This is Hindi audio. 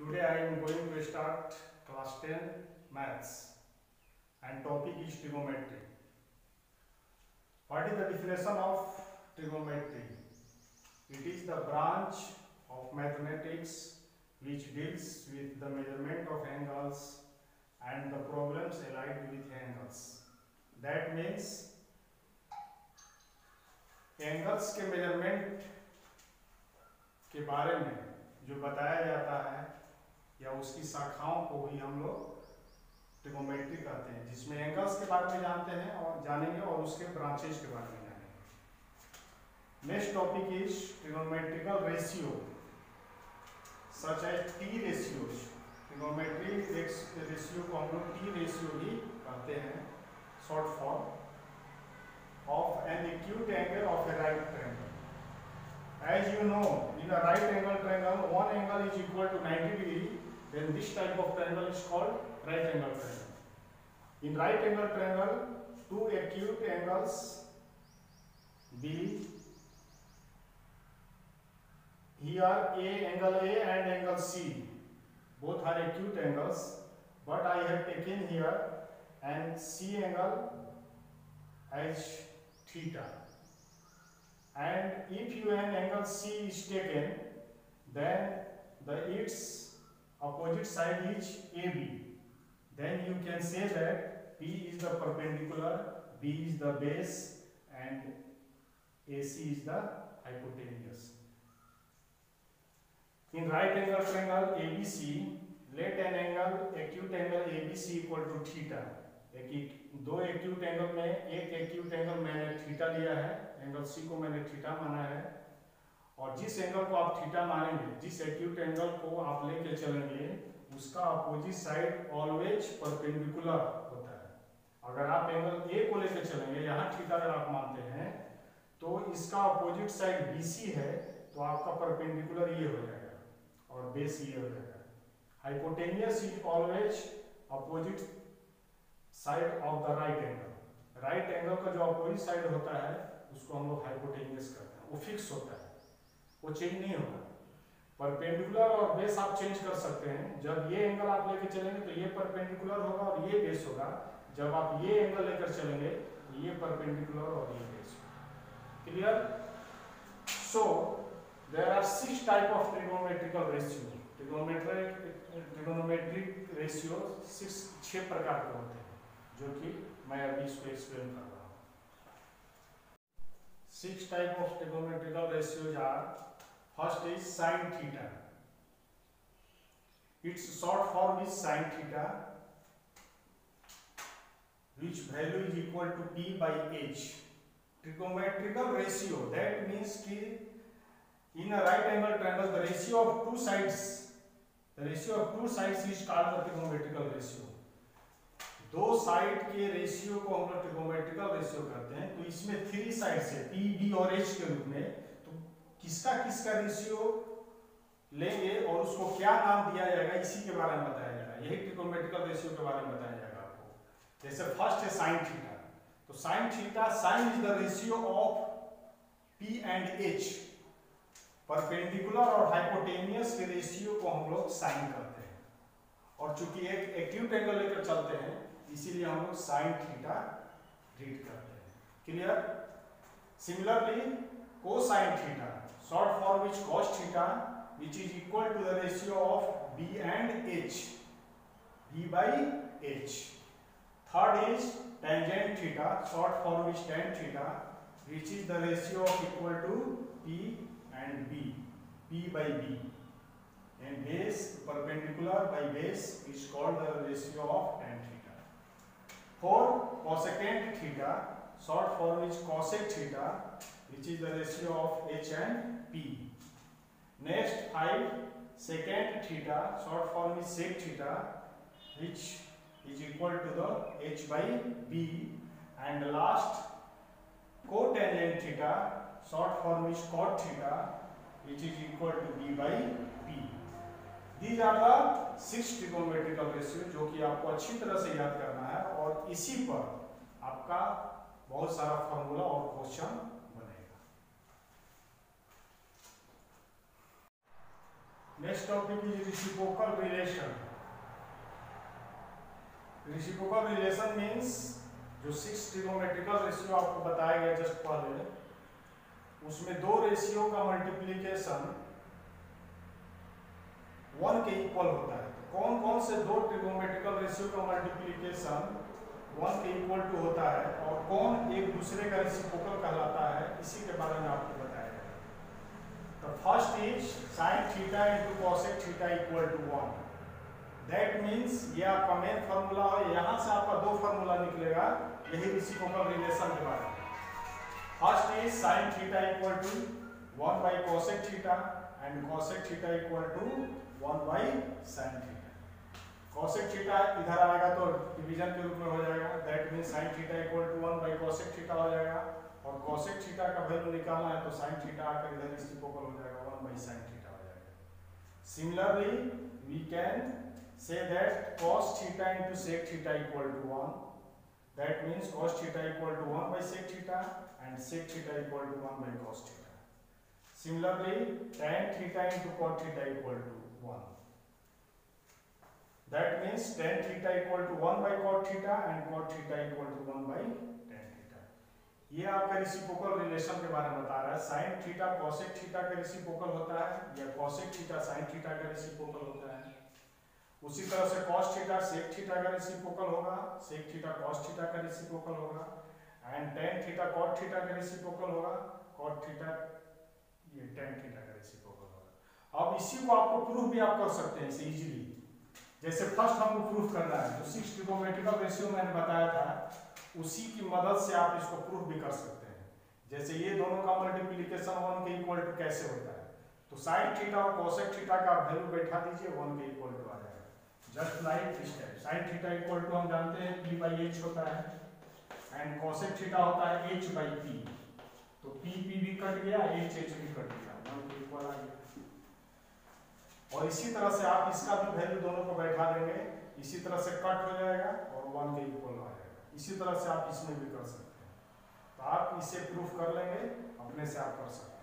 Today I am going to start class 10 maths and topic is trigonometry. What is the definition of trigonometry? It is the branch of mathematics which deals with the measurement of angles and the problems allied with angles. That means angles के मेजरमेंट के बारे में जो बताया जाता है या उसकी शाखाओं को ही हम लोग ट्रिगोनोमेट्री कहते हैं, जिसमें एंगल्स के बारे में जानते हैं और जानेंगे और उसके ब्रांचेस के बारे में जानेंगे। Next topic is trigonometrical ratio such as T ratios. Trigonometry ratio को हम लोग टी रेशियो भी कहते हैं, short form of an acute angle of a right triangle. As you know, in a right angle triangle, one angle is equal to 90 degree, then this type of triangle is called right angle triangle. In right angle triangle, two acute angles B, here angle A and angle C, both are acute angles, but I have taken here an C angle as theta, and if an angle C is taken, then its opposite side is AB. Then you can say that P is the perpendicular, B is the base, and AC is the hypotenuse. In right angle triangle ABC, let an angle acute angle ABC equal to theta. दो एक्यूट एंगल में एक एक्यूट एंगल मैंने थीटा लिया है, एंगल सी को मैंने थीटा माना है, और जिस एंगल को आप थीटा मानेंगे, जिस एक्यूट एंगल को आप लेके चलेंगे, उसका अपोजिट साइड ऑलवेज परपेंडिकुलर होता है। अगर आप एंगल ए को लेके चलेंगे, यहाँ थीटा अगर आप मानते हैं, तो इसका अपोजिट साइड BC है, तो आपका परपेंडिकुलर ये हो जाएगा और बेस ये हो जाएगा। Hypotenuse is always opposite side of the right angle. Right angle का जो अपोजिट साइड होता है उसको हम लोग हाइपोटेनियस करते हैं, वो फिक्स होता है, वो चेंज नहीं होगा। परपेंडिकुलर और बेस आप चेंज कर सकते हैं। जब ये एंगल आप लेकर चलेंगे तो ये परपेंडिकुलर होगा और ये बेस होगा। जब आप ये एंगल लेकर चलेंगे तो ये परपेंडिकुलर और ये बेस होगा। Clear? So there are 6 type of trigonometrical ratio. Trigonometric ratio 6 प्रकार के होते हैं, जो कि मैं अभी इसको एक्सप्लेन कर रहा हूँ। 6 type of trigonometrical ratios are, first is sine theta. Its short form is sine theta, which value is equal to P by H. Trigonometrical ratio, that means कि in a right angle triangle the ratio of two sides is called the trigonometrical ratio. दो साइड के रेशियो को हम लोग ट्रिगोनोमेट्रिकल रेशियो करते हैं। तो इसमें 3 साइड से P, B और H के रूप में, तो किसका रेशियो लेंगे और उसको क्या नाम दिया जाएगा, इसी के बारे में बताया जाएगा। यही ट्रिगोनोमेट्रिकल रेशियो के बारे में बताया जाएगा आपको। जैसे फर्स्ट है साइन थीटा, तो sine theta, sine is the ratio of P and H। Perpendicular और हाइपोटेनियस के रेशियो को हम लोग साइन करते हैं, और चूंकि एक एक्यूट एंगल लेकर चलते हैं इसीलिए हम लोग साइन थीटा रीड करते हैं। Clear? Similarly cosine theta, short form is cos theta, which is equal to the ratio of B and H, B by H. Third is tangent theta, short form is tan theta, which is the ratio of equal to P and B, P by B. And base, perpendicular by base, is called the ratio of tan theta. For cosecant theta, short form is cosec theta, which is the ratio of H and P. Next 5, secant theta, short form is sec theta, which is equal to the H by B. And last cotangent theta, short form is cot theta, which is equal to B by P. These are the 6 trigonometrical ratio जो कि आपको अच्छी तरह से याद करना है, और इसी पर आपका बहुत सारा फॉर्मूला और क्वेश्चन बनेगा। Next topic is reciprocal relation. Reciprocal relation means जो 6 ट्रिगोनोमेट्रिकल रेशियो आपको बताया गया जस्ट पहले, उसमें दो रेशियो का मल्टीप्लिकेशन 1 के इक्वल होता है। तो कौन कौन से दो ट्रिगोनोमेट्रिकल रेशियो का मल्टीप्लिकेशन 1 के इक्वल टू होता है और कौन एक दूसरे का रेसिप्रोकल कहलाता है, इसी के बारे में आपको बताया गया। तो first is sin theta into cosec theta equal to 1। That means ये आपका मेन फार्मूला है, यहाँ से आपका दो फार्मूला निकलेगा यही रेसिप्रोकल रिलेशन के बारे में। First is sin theta equal to 1 by cosec theta and cosec theta equal to 1 by sin theta. cosec theta इधर आएगा तो डिवीजन के रूप में हो जाएगा, that means sin theta equal to 1 by cosec theta हो जाएगा, और cosec थीटा का वैल्यू निकालना है तो sin थीटा आकर इधर रेसिप्रोकल हो जाएगा, 1 बाई sin थीटा हो जाएगा। Similarly we can say that cos theta into sec theta equal to 1, that means cos theta equal to 1 by sec theta and sec theta equal to 1 by cos theta. Similarly tan theta into cot theta equal to 1, that means tan theta equal to 1 by cot theta and cot theta equal to 1 by tan theta. ये आपका रेसिप्रोकल रिलेशन के बारे में बता रहा है। sin थीटा cosec थीटा का रेसिप्रोकल होता है या cosec थीटा sin थीटा का रेसिप्रोकल होता है। उसी तरह से cos थीटा sec थीटा का रेसिप्रोकल होगा, sec थीटा cos थीटा का रेसिप्रोकल होगा, and tan theta cot theta का रेसिप्रोकल होगा, cot थीटा ये tan थीटा का रेसिप्रोकल होगा। अब इसी को आपको प्रूफ भी आप कर सकते हैं इसे इजीली। जैसे फर्स्ट हमको प्रूफ करना है, जो 6 ट्रिगोनोमेट्रिकल रेशियो मैंने बताया था, उसी की मदद से आप इसको प्रूफ भी कर सकते हैं। जैसे ये दोनों का मल्टीप्लिकेशन 1 के इक्वल टू कैसे होता है, तो sin थीटा और cosec थीटा का वैल्यू बैठा दीजिए, 1 के इक्वल टू आ जाएगा। Just like this type sin theta equal to हम जानते हैं p बाई h होता है एंड cosec थीटा होता है h बाई p, तो p भी कट गया, h भी कट गया, 1 के इक्वल आ गया। और इसी तरह से आप इसका भी वैल्यू दोनों को बैठा देंगे, इसी तरह से कट हो जाएगा और 1 के इक्वल आ जाएगा। इसी तरह से आप इसमें भी कर सकते हैं। तो आप इसे प्रूफ कर लेंगे, अपने से आप कर सकते हैं।